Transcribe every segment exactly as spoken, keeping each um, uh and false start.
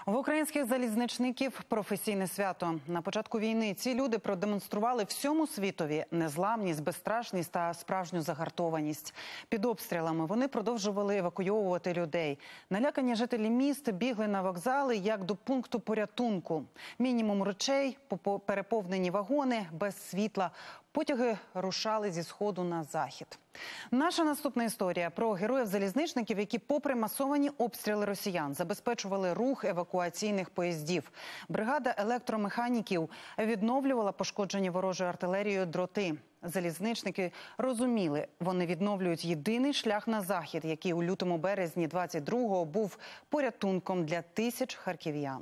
В українських залізничників професійне свято. На початку війни ці люди продемонстрували всьому світові незламність, безстрашність та справжню загартованість. Під обстрілами вони продовжували евакуйовувати людей. Налякані жителі міст бігли на вокзали як до пункту порятунку. Мінімум речей, переповнені вагони, без світла. Потяги рушали зі сходу на захід. Наша наступна історія про героїв-залізничників, які попри масовані обстріли росіян забезпечували рух евакуаційних поїздів. Бригада електромеханіків відновлювала пошкоджені ворожою артилерією дроти. Залізничники розуміли, вони відновлюють єдиний шлях на захід, який у лютому-березні двадцять другого був порятунком для тисяч харків'ян.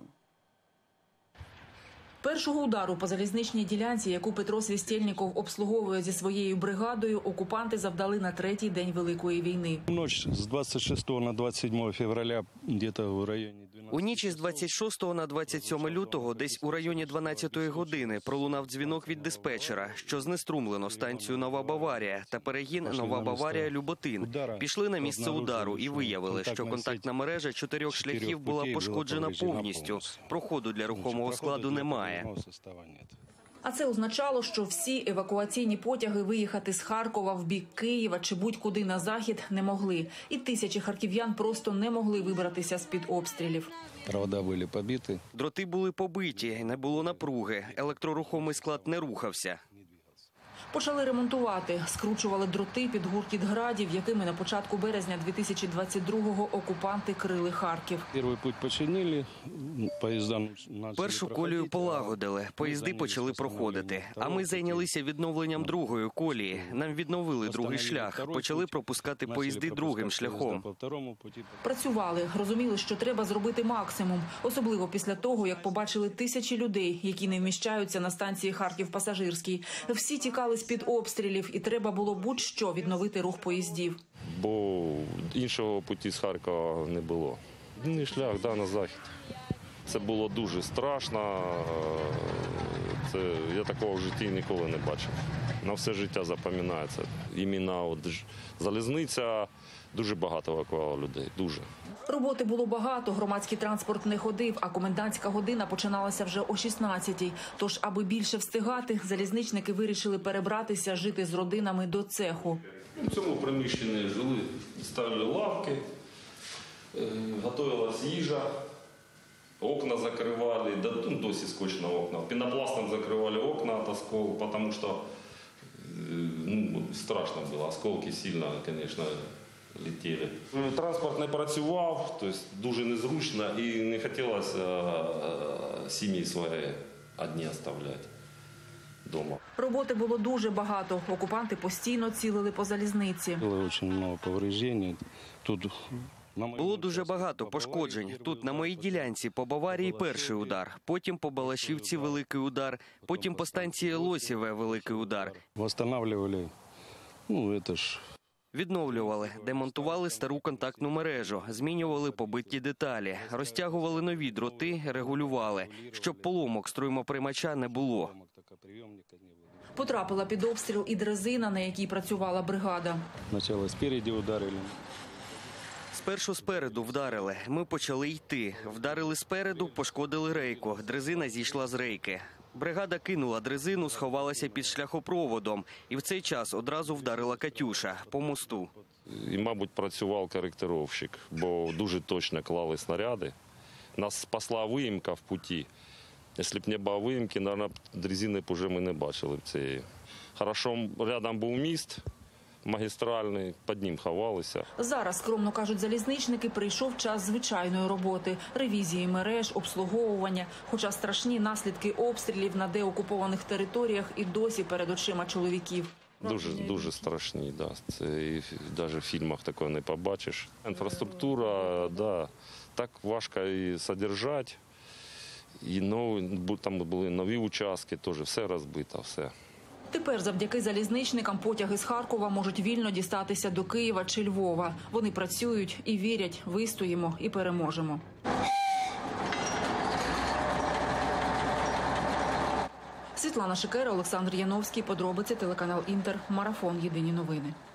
Першого удару по залізничній ділянці, яку Петро Свістєльніков обслуговує зі своєю бригадою, окупанти завдали на третій день Великої війни. Ніч з двадцять шостого на двадцять сьоме февраля, десь у районі У ніч з двадцять шостого на двадцять сьоме лютого, десь у районі дванадцятої години, пролунав дзвінок від диспетчера, що знеструмлено станцію Нова Баварія та перегін Нова Баварія-Люботин. Пішли на місце удару і виявили, що контактна мережа чотирьох шляхів була пошкоджена повністю. Проходу для рухомого складу немає. А це означало, що всі евакуаційні потяги виїхати з Харкова в бік Києва чи будь-куди на захід не могли. І тисячі харків'ян просто не могли вибратися з-під обстрілів. Провода були побиті. Дроти були побиті, не було напруги, електрорухомий склад не рухався. Почали ремонтувати, скручували дроти під гуркіт градів, якими на початку березня дві тисячі двадцять другого окупанти крили Харків. Перший путь починили, поїзда Першу колію полагодили, поїзди почали проходити. А ми зайнялися відновленням другої колії. Нам відновили другий шлях, почали пропускати поїзди другим шляхом. Працювали, розуміли, що треба зробити максимум. Особливо після того, як побачили тисячі людей, які не вміщаються на станції Харків-Пасажирський. Всі тікали з-під обстрілів, і треба було будь-що відновити рух поїздів. Бо іншого путі з Харкова не було. Єдиний шлях, да, на захід. Це було дуже страшно. Це, я такого в житті ніколи не бачив. На все життя запам'ятається. Іменно от залізниця, дуже багато евакуювало людей, дуже. Роботи було багато, громадський транспорт не ходив, а комендантська година починалася вже о шістнадцятій. Тож, аби більше встигати, залізничники вирішили перебратися, жити з родинами до цеху. В цьому приміщенні жили, ставили лавки, готувалась їжа, окна закривали, досі скотчні окна. Пінопластом закривали окна від осколків, тому що ну, страшно було, осколки сильно, звісно, летіли. Транспорт не працював, тобто дуже незручно і не хотілося сім'ї свої одні залишати вдома. Роботи було дуже багато. Окупанти постійно цілили по залізниці. Було дуже багато повреждень. Тут було дуже багато пошкоджень. Тут на моїй ділянці по Баварії перший удар, потім по Балашівці великий удар, потім по станції Лосєве великий удар. Відновлювали, ну це ж... Відновлювали, демонтували стару контактну мережу, змінювали побиті деталі, розтягували нові дроти, регулювали, щоб поломок струмоприймача не було. Потрапила під обстріл і дрезина, на якій працювала бригада. Спочатку спереді ударили. Спершу спереду вдарили. Ми почали йти. Вдарили спереду, пошкодили рейку. Дрезина зійшла з рейки. Бригада кинула дрезину, сховалася під шляхопроводом. І в цей час одразу вдарила «Катюша» по мосту. І, мабуть, працював коректировщик, бо дуже точно клали снаряди. Нас спасла виїмка в путі. Якщо б не було виїмки, мабуть, дрезини б вже ми не бачили б цієї. Хорошо, рядом був міст магістральний, під ним ховалися. Зараз, скромно кажуть залізничники, прийшов час звичайної роботи. Ревізії мереж, обслуговування. Хоча страшні наслідки обстрілів на деокупованих територіях і досі перед очима чоловіків. Дуже, дуже страшні, да. Це і навіть в фільмах такого не побачиш. Інфраструктура, да, так важко і содержати. І нові, там були нові участки, теж все розбито, все. Тепер завдяки залізничникам потяги з Харкова можуть вільно дістатися до Києва чи Львова. Вони працюють і вірять, вистоїмо і переможемо. Світлана Шикера, Олександр Яновський. Подробиці, телеканал «Інтер». Марафон. Єдині новини.